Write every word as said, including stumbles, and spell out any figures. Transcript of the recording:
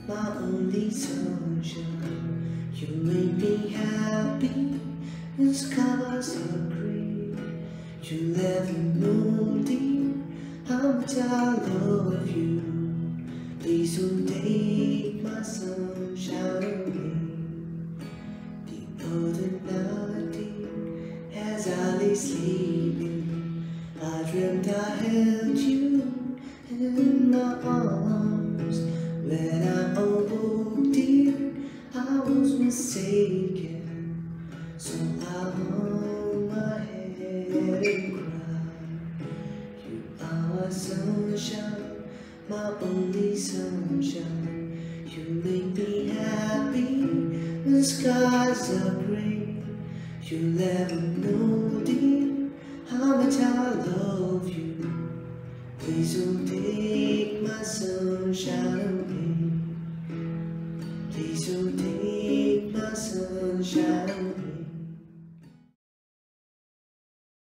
my only sunshine. You make me happy, the skies are green. You never know, dear, how much I love you. Please don't take my sunshine away. The other night, dear, as I lay sleeping, I dreamt I held you in my arms. When I awoke, dear, I was mistaken. So I hung my head and cried. You are my sunshine, my only sunshine. You make me happy when the skies are gray. You never know, dear, how much I love you. Please don't take my sunshine away. Please don't take my sunshine away.